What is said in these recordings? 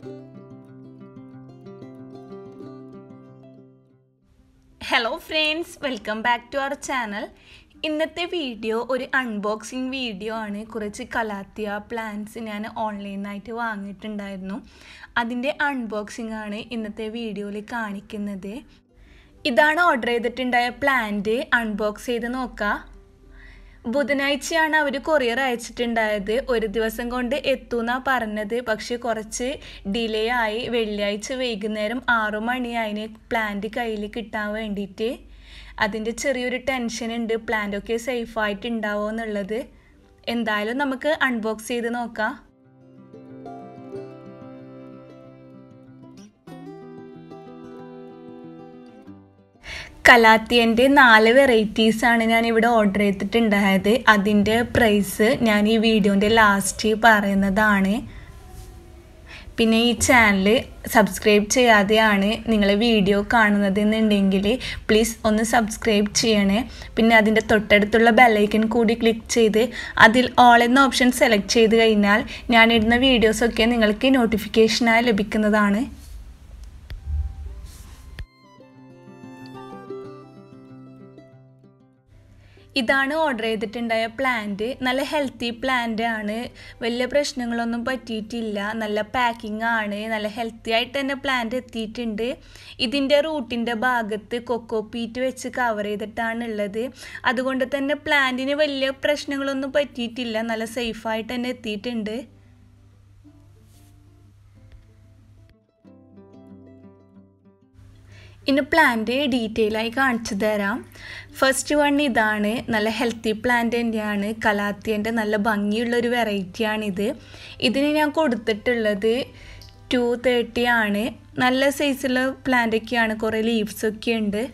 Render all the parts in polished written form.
Hello friends, welcome back to our channel. ഇന്നത്തെ video ഒരു unboxing video ആണ്. കുറച്ച് കലാത്തിയ പ്ലാന്റ്സ് ഞാൻ ഓൺലൈനായിട്ട് വാങ്ങിയിട്ടുണ്ടായിരുന്നു. അതിൻ്റെ അൺബോക്സിംഗ് ആണ് ഇന്നത്തെ വീഡിയോയിൽ കാണിക്കുന്നത്. ഇതാണ് ഓർഡർ ചെയ്തിട്ടുണ്ടായ പ്ലാന്റ്. അൺബോക്സ് ചെയ്ത് നോക്കാം. ബുധനാഴ്ചയാണ് അവർ കൊറിയർ അയച്ചിട്ടുണ്ടായത്. ഒരു ദിവസം കൊണ്ട് എത്തുമെന്നാണ് പറഞ്ഞത്. പക്ഷേ കുറച്ച് ഡിലേ ആയി. വെള്ളിയാഴ്ച വൈകുന്നേരം 6 മണിയായിന് പ്ലാന്റ് കയ്യിൽ കിട്ടാൻ വേണ്ടിയിട്ട്. അതിൻ്റെ ചെറിയൊരു ടെൻഷൻ ഉണ്ട്, പ്ലാന്റൊക്കെ സേഫായിട്ട് ഉണ്ടാവുമോ എന്നുള്ളത്. എന്തായാലും നമുക്ക് അൺബോക്സ് ചെയ്ത് നോക്കാം. കലാത്തിയൻ്റെ 4 വെറൈറ്റീസാണ് ഞാനിവിടെ ഓർഡർ ചെയ്തിട്ടുണ്ടായത്. അതിൻ്റെ പ്രൈസ് ഞാൻ ഈ വീഡിയോൻ്റെ ലാസ്റ്റ് പറയുന്നതാണ്. പിന്നെ ഈ ചാനൽ സബ്സ്ക്രൈബ് ചെയ്യാതെയാണ് നിങ്ങൾ വീഡിയോ കാണുന്നതെന്നുണ്ടെങ്കിൽ പ്ലീസ് ഒന്ന് സബ്സ്ക്രൈബ് ചെയ്യണേ. പിന്നെ അതിൻ്റെ തൊട്ടടുത്തുള്ള ബെല്ലൈക്കൺ കൂടി ക്ലിക്ക് ചെയ്ത് അതിൽ ഓൾ എന്ന ഓപ്ഷൻ സെലക്ട് ചെയ്ത് കഴിഞ്ഞാൽ ഞാനിടുന്ന വീഡിയോസൊക്കെ നിങ്ങൾക്ക് നോട്ടിഫിക്കേഷനായി ലഭിക്കുന്നതാണ്. ഇതാണ് ഓർഡർ ചെയ്തിട്ടുണ്ടായ പ്ലാന്റ്. നല്ല ഹെൽത്തി പ്ലാന്റ് ആണ്. വലിയ പ്രശ്നങ്ങളൊന്നും പറ്റിയിട്ടില്ല. നല്ല പാക്കിംഗ് ആണ്. നല്ല ഹെൽത്തി ആയിട്ട് തന്നെ പ്ലാന്റ് എത്തിയിട്ടുണ്ട്. ഇതിൻ്റെ റൂട്ടിൻ്റെ ഭാഗത്ത് കൊക്കോ പീറ്റ് വെച്ച് കവർ ചെയ്തിട്ടാണുള്ളത്. അതുകൊണ്ട് തന്നെ പ്ലാന്റിന് വലിയ പ്രശ്നങ്ങളൊന്നും പറ്റിയിട്ടില്ല. നല്ല സേഫായിട്ട് തന്നെ എത്തിയിട്ടുണ്ട്. ഇനി പ്ലാന്റ് ഡീറ്റെയിൽ ആയി കാണിച്ചു തരാം. ഫസ്റ്റ് വൺ ഇതാണ്. നല്ല ഹെൽത്തി പ്ലാന്റ് തന്നെയാണ്. കലാത്തിയൻ്റെ നല്ല ഭംഗിയുള്ളൊരു വെറൈറ്റിയാണിത്. ഇതിന് ഞാൻ കൊടുത്തിട്ടുള്ളത് 230 ആണ്. നല്ല സൈസുള്ള പ്ലാന്റൊക്കെയാണ്. കുറേ ലീവ്സൊക്കെ ഉണ്ട്.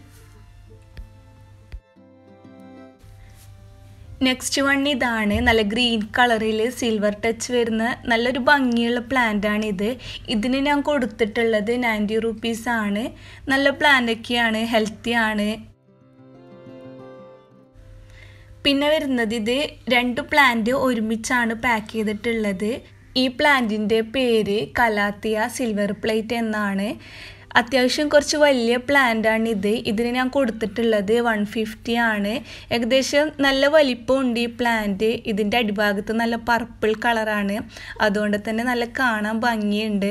നെക്സ്റ്റ് വൺ ഇതാണ്. നല്ല ഗ്രീൻ കളറിൽ സിൽവർ ടച്ച് വരുന്ന നല്ലൊരു ഭംഗിയുള്ള പ്ലാന്റാണിത്. ഇതിന് ഞാൻ കൊടുത്തിട്ടുള്ളത് 90 റുപ്പീസ് ആണ്. നല്ല പ്ലാന്റൊക്കെയാണ്, ഹെൽത്തി ആണ്. പിന്നെ വരുന്നത് ഇത് 2 പ്ലാന്റ് ഒരുമിച്ചാണ് പാക്ക് ചെയ്തിട്ടുള്ളത്. ഈ പ്ലാന്റിൻ്റെ പേര് കലാത്തിയ സിൽവർ പ്ലേറ്റ് എന്നാണ്. അത്യാവശ്യം കുറച്ച് വലിയ പ്ലാന്റാണിത്. ഇതിന് ഞാൻ കൊടുത്തിട്ടുള്ളത് 150 ആണ്. ഏകദേശം നല്ല വലിപ്പമുണ്ട് ഈ പ്ലാന്റ്. ഇതിൻ്റെ അടിഭാഗത്ത് നല്ല പർപ്പിൾ കളറാണ്. അതുകൊണ്ട് തന്നെ നല്ല കാണാൻ ഭംഗിയുണ്ട്.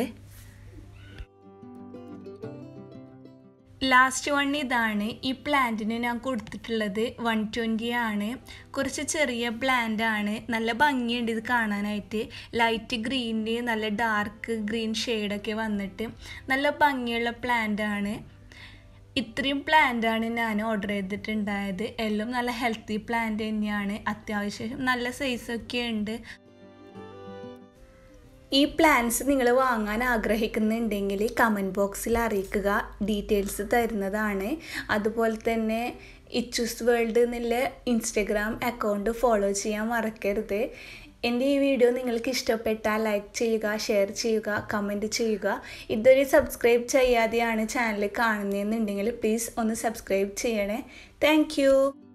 ലാസ്റ്റ് വൺ ഇതാണ്. ഈ പ്ലാന്റിന് ഞാൻ കൊടുത്തിട്ടുള്ളത് 120 ആണ്. കുറച്ച് ചെറിയ പ്ലാന്റ് ആണ്. നല്ല ഭംഗിയുണ്ട് ഇത് കാണാനായിട്ട്. ലൈറ്റ് ഗ്രീനിന് നല്ല ഡാർക്ക് ഗ്രീൻ ഷെയ്ഡൊക്കെ വന്നിട്ട് നല്ല ഭംഗിയുള്ള പ്ലാന്റ് ആണ്. ഇത്രയും പ്ലാന്റാണ് ഞാൻ ഓർഡർ ചെയ്തിട്ടുണ്ടായത്. എല്ലാം നല്ല ഹെൽത്തി പ്ലാന്റ് തന്നെയാണ്. അത്യാവശ്യം നല്ല സൈസൊക്കെ ഉണ്ട്. ഈ പ്ലാന്റ്സ് നിങ്ങൾ വാങ്ങാൻ ആഗ്രഹിക്കുന്നുണ്ടെങ്കിൽ കമൻറ്റ് ബോക്സിൽ അറിയിക്കുക. ഡീറ്റെയിൽസ് തരുന്നതാണ്. അതുപോലെ തന്നെ ഇച്ചൂസ് വേൾഡ് എന്നുള്ള ഇൻസ്റ്റഗ്രാം അക്കൗണ്ട് ഫോളോ ചെയ്യാൻ മറക്കരുത്. എൻ്റെ ഈ വീഡിയോ നിങ്ങൾക്ക് ഇഷ്ടപ്പെട്ടാൽ ലൈക്ക് ചെയ്യുക, ഷെയർ ചെയ്യുക, കമൻറ്റ് ചെയ്യുക. ഇതൊരു സബ്സ്ക്രൈബ് ചെയ്യാതെയാണ് ചാനൽ കാണുന്നതെന്നുണ്ടെങ്കിൽ പ്ലീസ് ഒന്ന് സബ്സ്ക്രൈബ് ചെയ്യണേ. താങ്ക്